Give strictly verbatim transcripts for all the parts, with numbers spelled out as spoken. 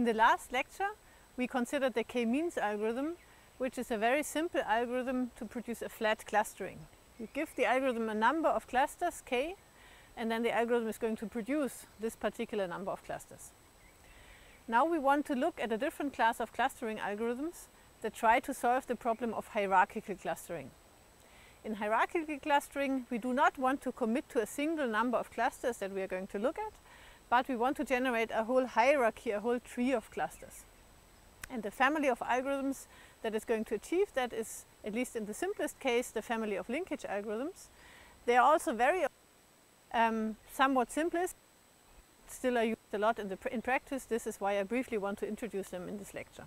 In the last lecture, we considered the k-means algorithm, which is a very simple algorithm to produce a flat clustering. You give the algorithm a number of clusters, k, and then the algorithm is going to produce this particular number of clusters. Now we want to look at a different class of clustering algorithms that try to solve the problem of hierarchical clustering. In hierarchical clustering, we do not want to commit to a single number of clusters that we are going to look at, but we want to generate a whole hierarchy, a whole tree of clusters. And the family of algorithms that is going to achieve that is, at least in the simplest case, the family of linkage algorithms. They are also very um, somewhat simplest, still are used a lot in, the pr in practice. This is why I briefly want to introduce them in this lecture.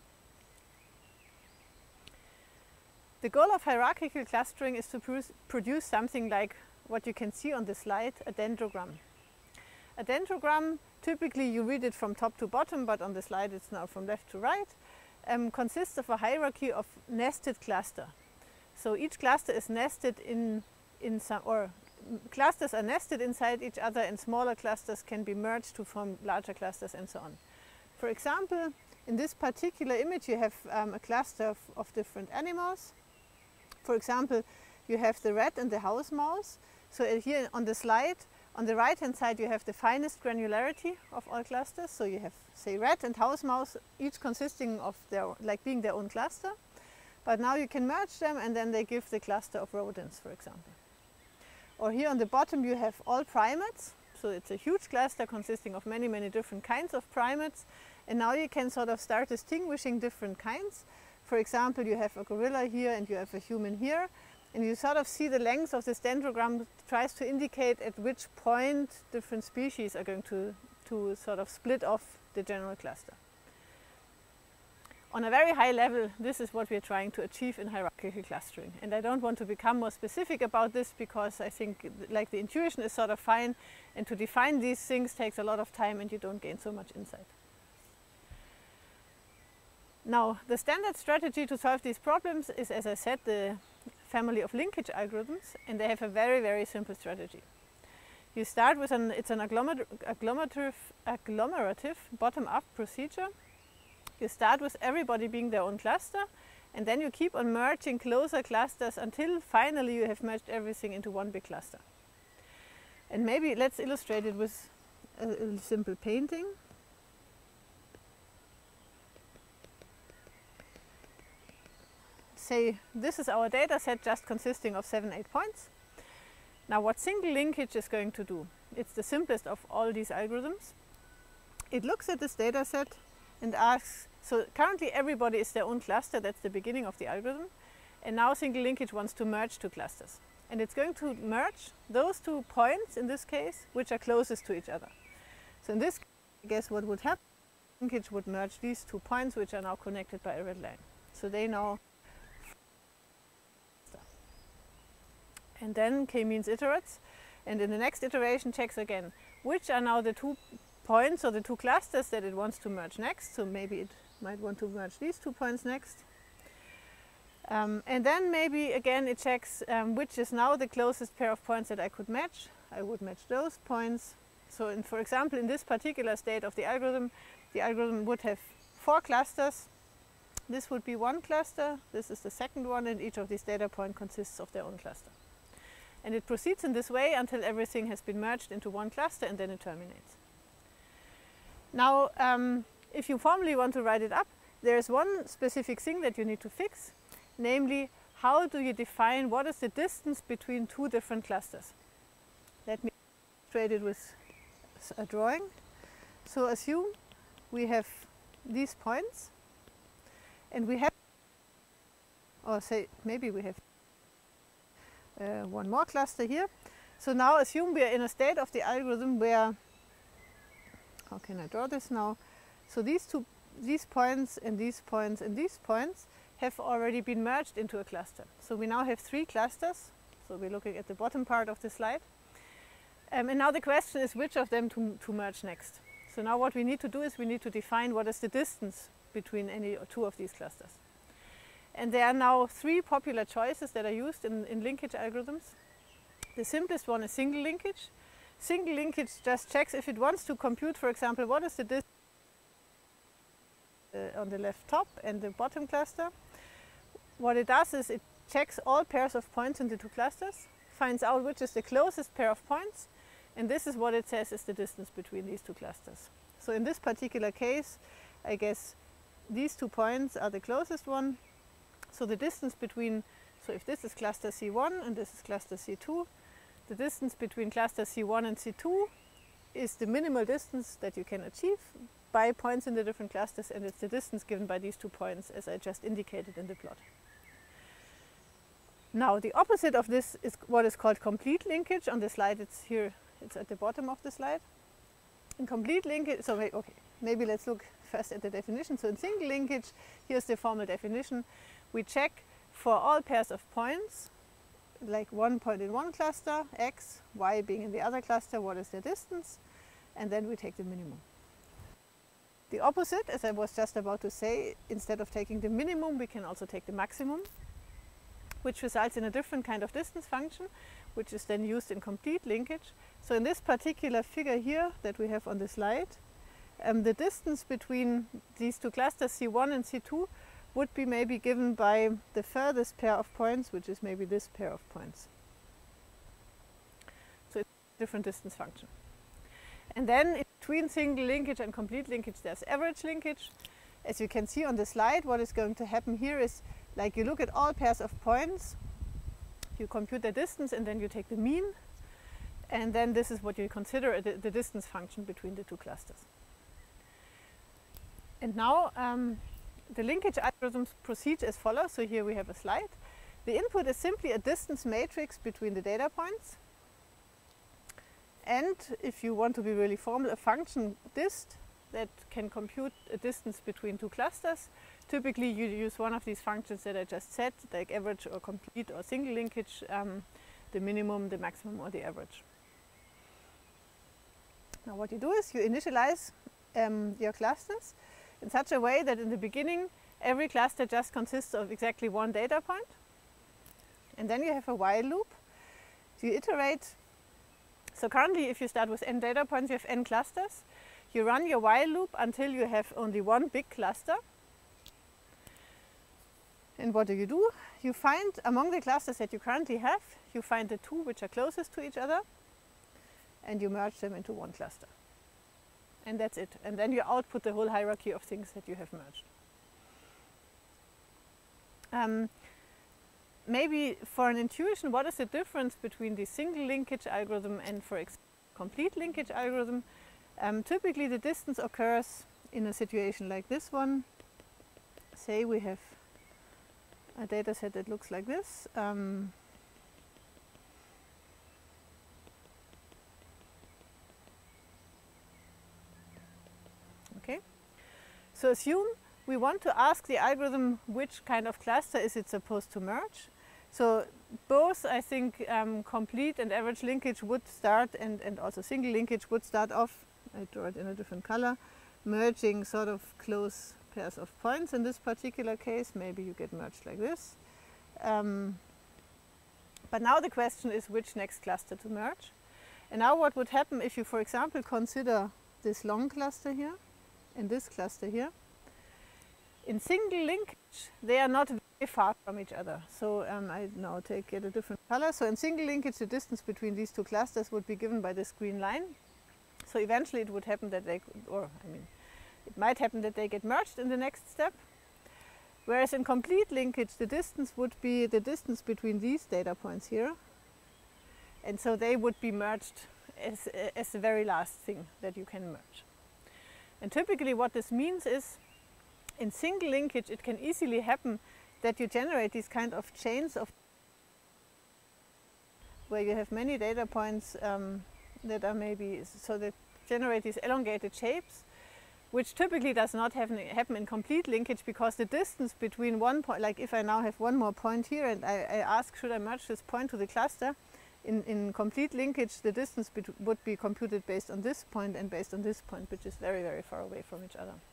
The goal of hierarchical clustering is to produce something like what you can see on the slide, a dendrogram. A dendrogram, typically you read it from top to bottom, but on the slide it's now from left to right, um, consists of a hierarchy of nested cluster. So each cluster is nested in, in some, or clusters are nested inside each other, and smaller clusters can be merged to form larger clusters and so on. For example, in this particular image you have um, a cluster of, of different animals. For example, you have the rat and the house mouse. So here on the slide, on the right hand side you have the finest granularity of all clusters. So you have, say, rat and house mouse, each consisting of their, like being their own cluster. But now you can merge them and then they give the cluster of rodents, for example. Or here on the bottom you have all primates. So it's a huge cluster consisting of many, many different kinds of primates. And now you can sort of start distinguishing different kinds. For example, you have a gorilla here and you have a human here, and you sort of see the length of this dendrogram tries to indicate at which point different species are going to, to sort of split off the general cluster. On a very high level, this is what we are trying to achieve in hierarchical clustering. And I don't want to become more specific about this because I think like the intuition is sort of fine, and to define these things takes a lot of time and you don't gain so much insight. Now, the standard strategy to solve these problems is, as I said, the family of linkage algorithms, and they have a very, very simple strategy. You start with an, it's an agglomer agglomerative, agglomerative bottom-up procedure. You start with everybody being their own cluster, and then you keep on merging closer clusters until finally you have merged everything into one big cluster. And maybe let's illustrate it with a, a simple painting. Say this is our data set just consisting of seven, eight points. Now what single linkage is going to do? It's the simplest of all these algorithms. It looks at this data set and asks, so currently everybody is their own cluster, that's the beginning of the algorithm, and now single linkage wants to merge two clusters. And it's going to merge those two points, in this case, which are closest to each other. So in this case, I guess what would happen, linkage would merge these two points which are now connected by a red line. So they now, and then k-means iterates, and in the next iteration checks again which are now the two points or the two clusters that it wants to merge next. So maybe it might want to merge these two points next. Um, and then maybe again it checks um, which is now the closest pair of points that I could match. I would match those points. So in, for example, in this particular state of the algorithm, the algorithm would have four clusters. This would be one cluster, this is the second one, and each of these data points consists of their own cluster. And it proceeds in this way until everything has been merged into one cluster, and then it terminates. Now, um, if you formally want to write it up, there is one specific thing that you need to fix, namely, how do you define what is the distance between two different clusters? Let me illustrate it with a drawing. So assume we have these points, and we have, or say maybe we have Uh, one more cluster here. So now assume we are in a state of the algorithm where, how can I draw this now? So these two, these points and these points and these points have already been merged into a cluster. So we now have three clusters. So we're looking at the bottom part of the slide. Um, and now the question is which of them to, to merge next. So now what we need to do is we need to define what is the distance between any or two of these clusters. And there are now three popular choices that are used in, in linkage algorithms. The simplest one is single linkage. Single linkage just checks if it wants to compute, for example, what is the distance uh, on the left top and the bottom cluster. What it does is it checks all pairs of points in the two clusters, finds out which is the closest pair of points, and this is what it says is the distance between these two clusters. So in this particular case, I guess these two points are the closest one. So the distance between, so if this is cluster C one and this is cluster C two, the distance between cluster C one and C two is the minimal distance that you can achieve by points in the different clusters, and it's the distance given by these two points as I just indicated in the plot. Now the opposite of this is what is called complete linkage. On the slide it's here, it's at the bottom of the slide. In complete linkage, so okay, maybe let's look first at the definition. So in single linkage, here's the formal definition. We check for all pairs of points, like one point in one cluster, x, y being in the other cluster, what is the distance, and then we take the minimum. The opposite, as I was just about to say, instead of taking the minimum, we can also take the maximum, which results in a different kind of distance function, which is then used in complete linkage. So in this particular figure here that we have on the slide, um, the distance between these two clusters, C one and C two, would be maybe given by the furthest pair of points, which is maybe this pair of points. So it's a different distance function. And then in between single linkage and complete linkage, there's average linkage. As you can see on the slide, what is going to happen here is, like, you look at all pairs of points, you compute the distance, and then you take the mean, and then this is what you consider the, the distance function between the two clusters. And now um, the linkage algorithms proceed as follows. So here we have a slide. The input is simply a distance matrix between the data points, and if you want to be really formal, a function dist that can compute a distance between two clusters. Typically you use one of these functions that I just said, like average or complete or single linkage, um, the minimum, the maximum, or the average. Now what you do is you initialize um, your clusters in such a way that in the beginning every cluster just consists of exactly one data point, and then you have a while loop. You iterate. So currently if you start with n data points, you have n clusters. You run your while loop until you have only one big cluster. And what do you do? You find among the clusters that you currently have, you find the two which are closest to each other, and you merge them into one cluster. And that's it. And then you output the whole hierarchy of things that you have merged. Um, maybe for an intuition, what is the difference between the single linkage algorithm and, for example, complete linkage algorithm? Um, typically the distance occurs in a situation like this one. Say we have a data set that looks like this. Um, okay, so assume we want to ask the algorithm which kind of cluster is it supposed to merge. So both, I think, um, complete and average linkage would start, and, and also single linkage would start off, I draw it in a different color, merging sort of close pairs of points. In this particular case, maybe you get merged like this. Um, but now the question is which next cluster to merge. And now what would happen if you, for example, consider this long cluster here and this cluster here. In single linkage, they are not very far from each other. So um, I now take get a different color. So in single linkage, the distance between these two clusters would be given by this green line. So eventually it would happen that they, or I mean, it might happen that they get merged in the next step. Whereas in complete linkage, the distance would be the distance between these data points here. And so they would be merged as, as the very last thing that you can merge. And typically what this means is, in single linkage, it can easily happen that you generate these kind of chains of where you have many data points um, that are maybe, so they generate these elongated shapes, which typically does not happen, happen in complete linkage, because the distance between one point, like if I now have one more point here and I, I ask should I merge this point to the cluster, in, in complete linkage the distance would be computed based on this point and based on this point, which is very, very far away from each other.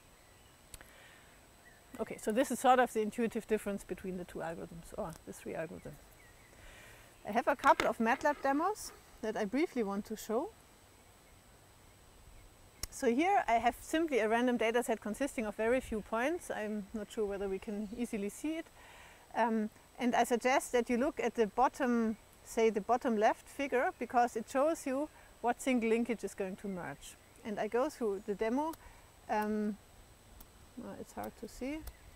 Okay, so this is sort of the intuitive difference between the two algorithms, or the three algorithms. I have a couple of MATLAB demos that I briefly want to show. So here I have simply a random data set consisting of very few points. I'm not sure whether we can easily see it. Um, and I suggest that you look at the bottom, say the bottom left figure, because it shows you what single linkage is going to merge. And I go through the demo. Um, well, it's hard to see.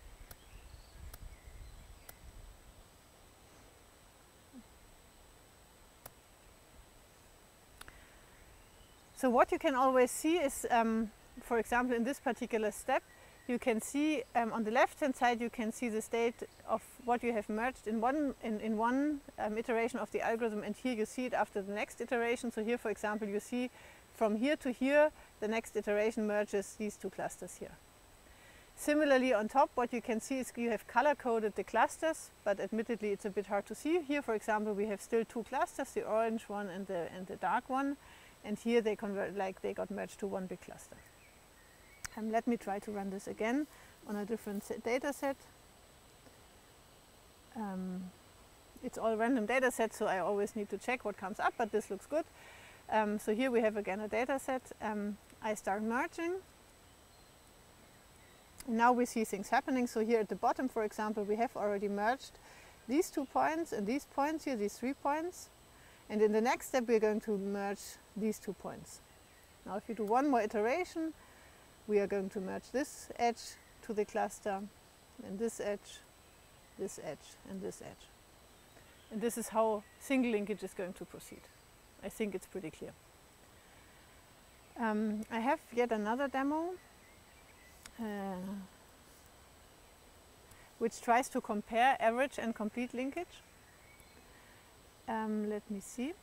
So what you can always see is, um, for example, in this particular step, you can see um, on the left-hand side, you can see the state of what you have merged in one, in, in one um, iteration of the algorithm, and here you see it after the next iteration. So here, for example, you see from here to here, the next iteration merges these two clusters here. Similarly, on top, what you can see is you have color-coded the clusters, but admittedly it's a bit hard to see. Here, for example, we have still two clusters, the orange one and the, and the dark one. And here they convert, like they got merged to one big cluster. Um, let me try to run this again on a different data set. Um, it's all random data sets, so I always need to check what comes up, but this looks good. Um, so here we have again a data set. Um, I start merging. And now we see things happening. So here at the bottom, for example, we have already merged these two points and these points here, these three points. And in the next step, we're going to merge these two points. Now, if you do one more iteration, we are going to merge this edge to the cluster, and this edge, this edge, and this edge. And this is how single linkage is going to proceed. I think it's pretty clear. Um, I have yet another demo, uh, which tries to compare average and complete linkage. Um, let me see.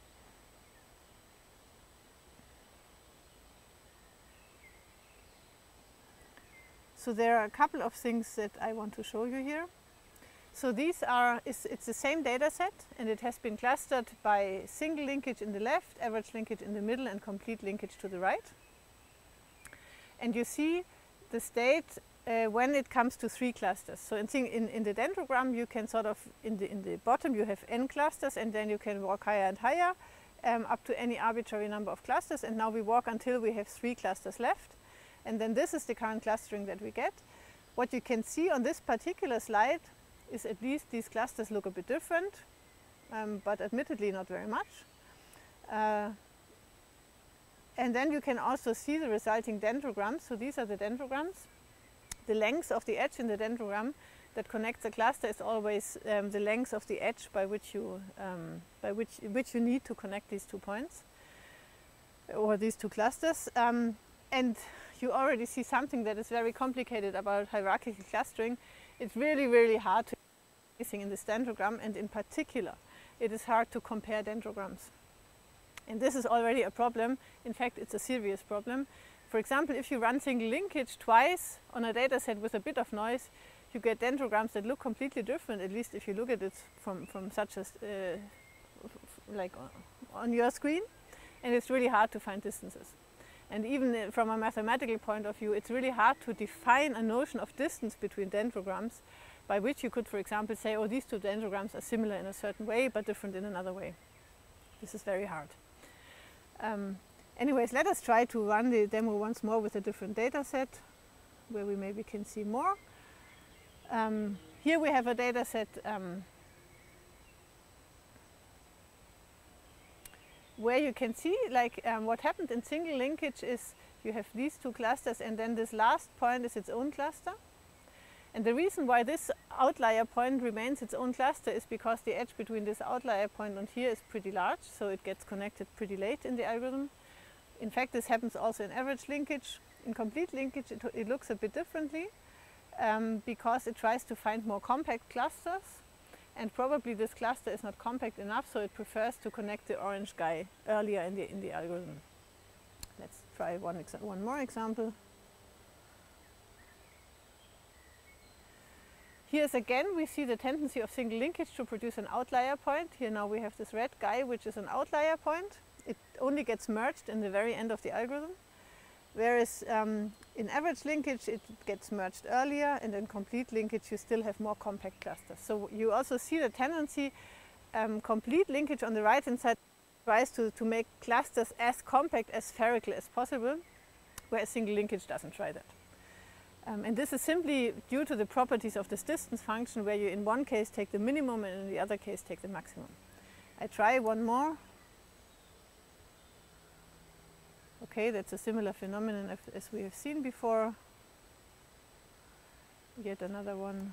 So there are a couple of things that I want to show you here. So these are, it's, it's the same data set, and it has been clustered by single linkage in the left, average linkage in the middle, and complete linkage to the right. And you see the state Uh, when it comes to three clusters. So in, in, in the dendrogram, you can sort of, in the, in the bottom you have n clusters, and then you can walk higher and higher um, up to any arbitrary number of clusters, and now we walk until we have three clusters left. And then this is the current clustering that we get. What you can see on this particular slide is at least these clusters look a bit different, um, but admittedly not very much. Uh, and then you can also see the resulting dendrograms. So these are the dendrograms. The length of the edge in the dendrogram that connects the cluster is always um, the length of the edge by which you um, by which which you need to connect these two points or these two clusters. Um, and you already see something that is very complicated about hierarchical clustering. It's really, really hard to do anything in this dendrogram, and in particular, it is hard to compare dendrograms. And this is already a problem. In fact, it's a serious problem. For example, if you run single linkage twice on a data set with a bit of noise, you get dendrograms that look completely different, at least if you look at it from, from such as, uh, like on your screen, and it's really hard to find distances. And even from a mathematical point of view, it's really hard to define a notion of distance between dendrograms by which you could, for example, say, oh, these two dendrograms are similar in a certain way, but different in another way. This is very hard. Um, Anyways, let us try to run the demo once more with a different data set where we maybe can see more. Um, here we have a data set um, where you can see like um, what happened in single linkage is you have these two clusters, and then this last point is its own cluster. And the reason why this outlier point remains its own cluster is because the edge between this outlier point and here is pretty large, so it gets connected pretty late in the algorithm. In fact, this happens also in average linkage. In complete linkage, it, it looks a bit differently um, because it tries to find more compact clusters, and probably this cluster is not compact enough, so it prefers to connect the orange guy earlier in the, in the algorithm. Let's try one, one more example. Here's again, we see the tendency of single linkage to produce an outlier point. Here now we have this red guy, which is an outlier point. It only gets merged in the very end of the algorithm, whereas um, in average linkage it gets merged earlier, and in complete linkage you still have more compact clusters. So you also see the tendency, um, complete linkage on the right hand side tries to, to make clusters as compact, as spherical as possible, where a single linkage doesn't try that. Um, and this is simply due to the properties of this distance function, where you in one case take the minimum and in the other case take the maximum. I try one more. Okay, that's a similar phenomenon as we have seen before. Yet another one.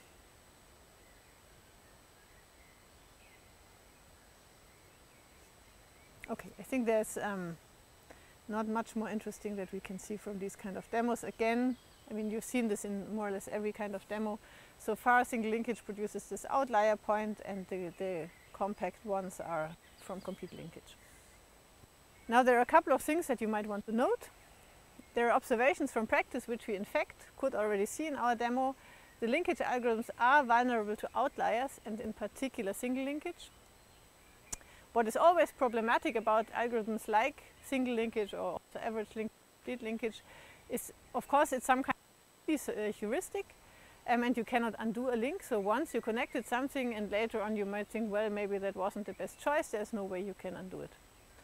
Okay, I think there's um, not much more interesting that we can see from these kind of demos. Again, I mean, you've seen this in more or less every kind of demo. So far, single linkage produces this outlier point, and the, the compact ones are from complete linkage. Now, there are a couple of things that you might want to note. There are observations from practice which we in fact could already see in our demo. The linkage algorithms are vulnerable to outliers, and in particular single linkage. What is always problematic about algorithms like single linkage or average link, complete linkage is, of course, it's some kind of uh, heuristic, um, and you cannot undo a link. So once you connected something and later on you might think, well, maybe that wasn't the best choice, there's no way you can undo it.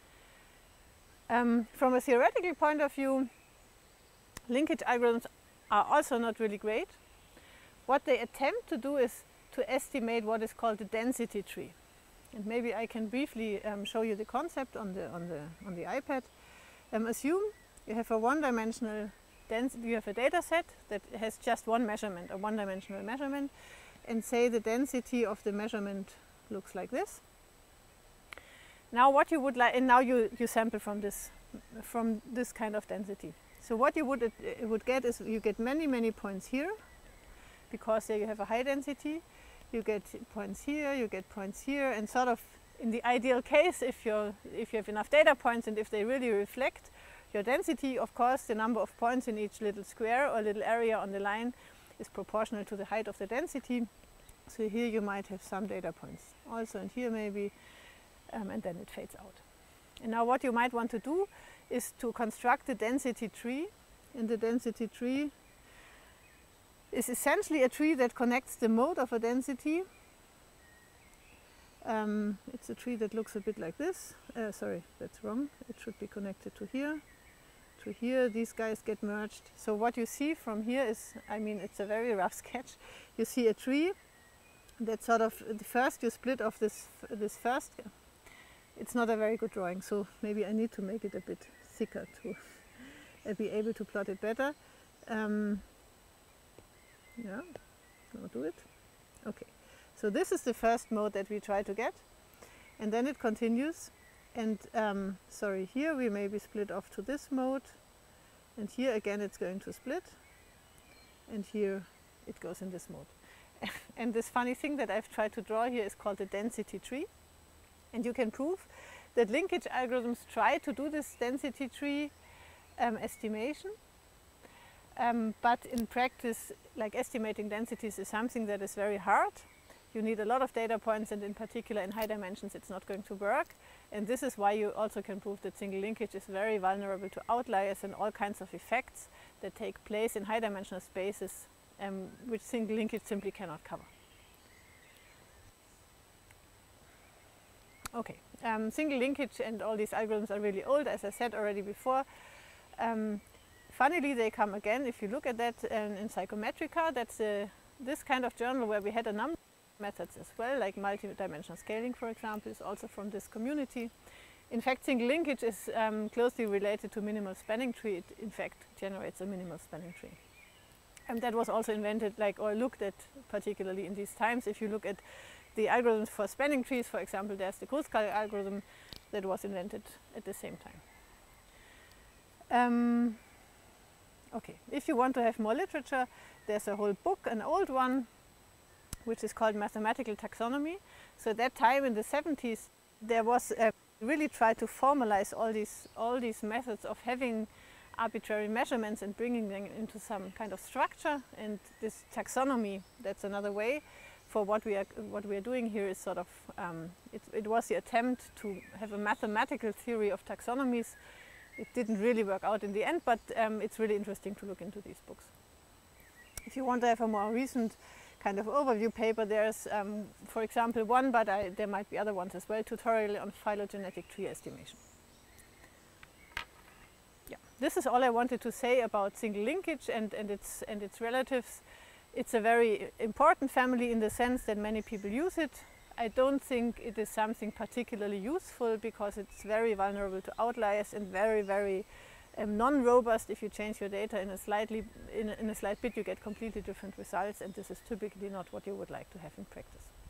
Um, from a theoretical point of view, linkage algorithms are also not really great. What they attempt to do is to estimate what is called the density tree. And maybe I can briefly um, show you the concept on the, on the, on the iPad. Um, assume you have a one-dimensional density, you have a data set that has just one measurement, a one-dimensional measurement, and say the density of the measurement looks like this. Now what you would like, and now you, you sample from this, from this kind of density. So what you would, uh, would get is you get many, many points here, because there you have a high density. You get points here, you get points here, and sort of in the ideal case, if, you're, if you have enough data points and if they really reflect your density, of course, the number of points in each little square or little area on the line is proportional to the height of the density. So here you might have some data points also, and here maybe, um, and then it fades out. And now what you might want to do is to construct a density tree. And the density tree is essentially a tree that connects the mode of a density. Um, it's a tree that looks a bit like this. Uh, sorry, that's wrong. It should be connected to here. To here, these guys get merged. So what you see from here is, I mean, it's a very rough sketch. You see a tree that sort of, first you split off this, this first. It's not a very good drawing, so maybe I need to make it a bit thicker to be able to plot it better. Um, yeah, I'll do it. Okay, so this is the first mode that we try to get, and then it continues. And um, sorry, here we maybe split off to this mode, and here again it's going to split, and here it goes in this mode. And this funny thing that I've tried to draw here is called the density tree. And you can prove that linkage algorithms try to do this density tree um, estimation. Um, but in practice, like estimating densities is something that is very hard. You need a lot of data points, and in particular in high dimensions it's not going to work. And this is why you also can prove that single linkage is very vulnerable to outliers and all kinds of effects that take place in high dimensional spaces, um, which single linkage simply cannot cover. Okay, um, single linkage and all these algorithms are really old, as I said already before. Um, funnily, they come again. If you look at that um, in Psychometrica, that's uh, this kind of journal where we had a number of methods as well, like multi-dimensional scaling, for example, is also from this community. In fact, single linkage is um, closely related to minimal spanning tree. It, in fact, generates a minimal spanning tree. And that was also invented, like, or looked at particularly in these times. If you look at the algorithms for spanning trees, for example, there's the Kruskal algorithm that was invented at the same time. Um, okay, if you want to have more literature, there's a whole book, an old one, which is called Mathematical Taxonomy. So at that time in the seventies, there was uh, really tried to formalize all these, all these methods of having arbitrary measurements and bringing them into some kind of structure. And this taxonomy, that's another way for what we are, what we are doing here is sort of, um, it, it was the attempt to have a mathematical theory of taxonomies. It didn't really work out in the end, but um, it's really interesting to look into these books. If you want to have a more recent kind of overview paper, there's, um, for example, one, but I, there might be other ones as well, tutorial on phylogenetic tree estimation. Yeah. this is all I wanted to say about single linkage and, and, its, and its relatives. It's a very important family in the sense that many people use it. I don't think it is something particularly useful because it's very vulnerable to outliers and very, very um, non-robust. If you change your data in a, slightly, in, a, in a slight bit, you get completely different results, and this is typically not what you would like to have in practice.